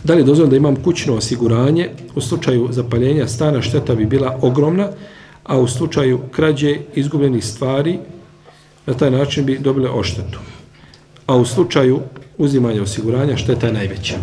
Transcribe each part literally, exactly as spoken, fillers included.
Da li je dozvoljeno da imam kućno osiguranje? U slučaju zapaljenja stana šteta bi bila ogromna, a u slučaju krađe izgubljenih stvari na taj način bi dobile odštetu. A u slučaju uzimanja osiguranja šteta je najveća.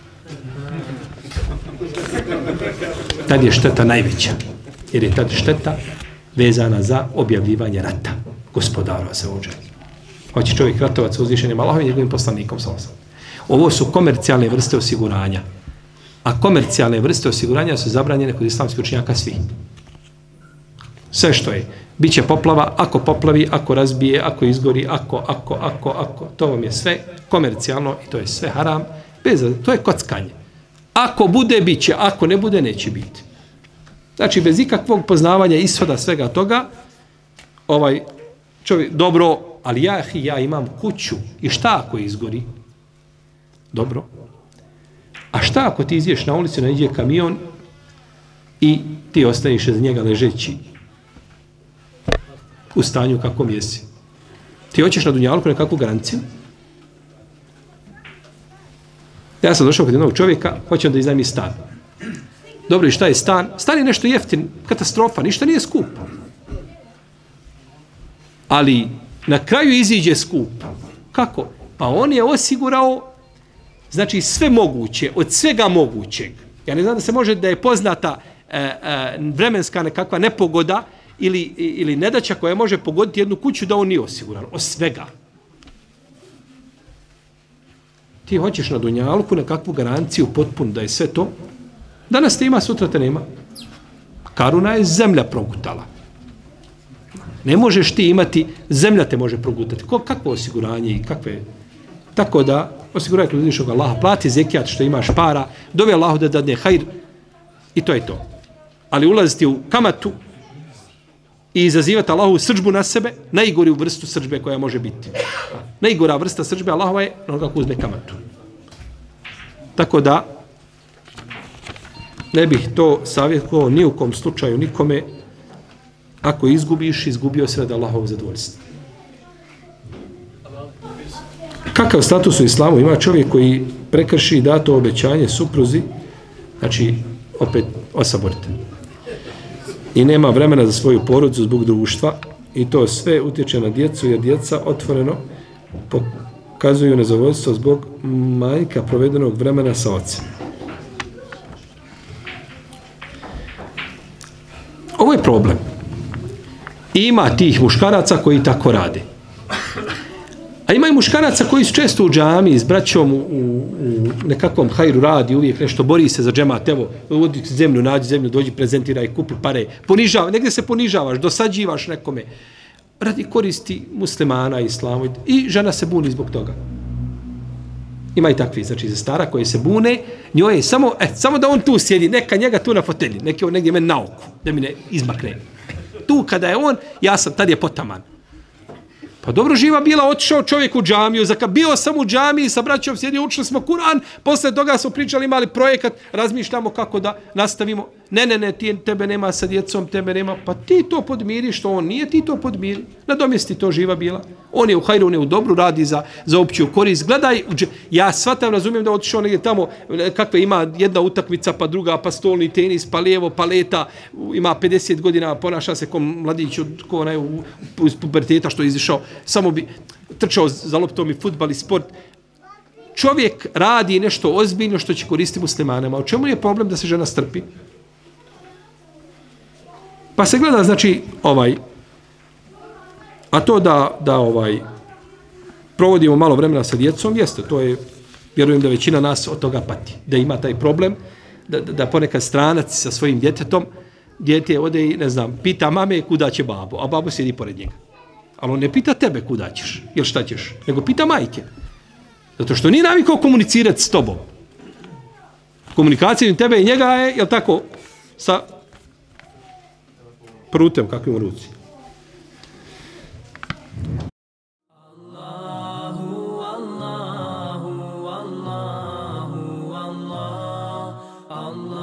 Tad je šteta najveća, jer je tad šteta vezana za objavljivanje rata gospodara se ođe. Hoće čovjek ratovat sa uzvišenim Allahom i njegovim poslanikom sa osam. Ovo su komercijalne vrste osiguranja. A komercijalne vrste osiguranja su zabranjene kod islamskih učenjaka svi. Sve što je. Biće poplava, ako poplavi, ako razbije, ako izgori, ako, ako, ako, ako. To vam je sve komercijalno i to je sve haram. Bez, to je kockanje. Ako bude, bit će. Ako ne bude, neće biti. Znači, bez ikakvog poznavanja ishoda svega toga, ovaj čovjek, dobro, ali ja, ja imam kuću. I šta ako izgori? Dobro. A šta ako ti izješ na ulicu, naiđe kamion i ti ostaniš iz njega ležeći u stanju kakvom jesi? Ti hoćeš na dunjalku nekakvu garanciju? Ja sam došao kod jednog čovjeka, hoćem da iznajmi stan. Dobro, i šta je stan? Stan je nešto jeftin, katastrofa, ništa nije skupo. Ali na kraju iziđe skup. Kako? Pa on je osigurao, znači sve moguće, od svega mogućeg. Ja ne znam da se može da je poznata e, e, vremenska nekakva nepogoda ili, ili nedaća koja može pogoditi jednu kuću da on nije osiguran. Od svega. Ti hoćeš na dunjalku nekakvu garanciju potpunu da je sve to. Danas te ima, sutra te nema. Karuna je zemlja progutala. Ne možeš ti imati, zemlja te može progutati. Ko, kakvo osiguranje i kakve... Tako da, osiguraj kod uzvišnog Allaha, plati zekijat što imaš para, dovi Allahu da dadne hajr i to je to. Ali ulaziti u kamatu i izazivati Allahu srdžbu na sebe, najgori u vrstu srdžbe koja može biti. Najgora vrsta srdžbe Allahova je ono kako uzme kamatu. Tako da, ne bih to savjetovao ni u kom slučaju nikome. Ako izgubiš, izgubio se radi Allahovog zadovoljstva. Kakav status u islamu ima čovjek koji prekrši dato obećanje supruzi, znači opet osaborite, i nema vremena za svoju porodicu zbog društva i to sve utječe na djecu jer djeca otvoreno pokazuju nezadovoljstvo zbog manjka provedenog vremena sa ocem. Ovo je problem. Ima tih muškaraca koji tako rade. A ima i muškaraca koji su često u džami s braćom u, u, u nekakvom hajru radi, uvijek nešto bori se za džemat, evo, odi zemlju, nađi zemlju, dođi, prezentiraj, kupi pare, ponižava, negdje se ponižavaš, dosađivaš nekome, radi koristi muslimana, islamu, i žena se buni zbog toga. Ima i takvi, znači za stara koje se bune, njoj je samo, e, samo da on tu sjedi, neka njega tu na fotelji, neki on negdje meni na oku, da mi ne izmakne. Tu kada je on, ja sam, tad je potaman. Pa dobro živa bila, otišao čovjek u džamiju, zaka, bio sam u džamiji, sa braćom sjedio, učili smo Kur'an, posle toga smo pričali, imali projekat, razmišljamo kako da nastavimo. Ne, ne, ne, ti, tebe nema sa djecom, tebe nema, pa ti to podmiri, što on nije, ti to podmiri. Nadomjesti to živa bila. On je u hajru, on je u dobru, radi za, za opću korist. Gledaj, ja shvatam, razumijem da otišao negdje tamo, kakve ima jedna utakmica, pa druga, pa stolni tenis, pa lijevo, pa leta, ima pedeset godina, ponaša se ko mladić, ko onaj iz puberteta što je izišao, samo bi trčao za loptom i fudbal i sport. Čovjek radi nešto ozbiljno što će koristiti muslimanima. U čemu je problem da se žena strpi? Pa se gleda, znači, ovaj, a to da, da ovaj, provodimo malo vremena sa djecom, jeste, to je, vjerujem da većina nas od toga pati. Da ima taj problem, da, da, da ponekad stranac sa svojim djetetom, djete ode i, ne znam, pita mame kuda će babo, a babo sjedi pored njega. Ali on ne pita tebe kuda ćeš, ili šta ćeš, nego pita majke. Zato što nije navikao komunicirati s tobom. Komunikacija tebe i njega je, jel tako, sa prutem kakvim u ruci. Allahu, Allahu, Allahu, Allah, Allah.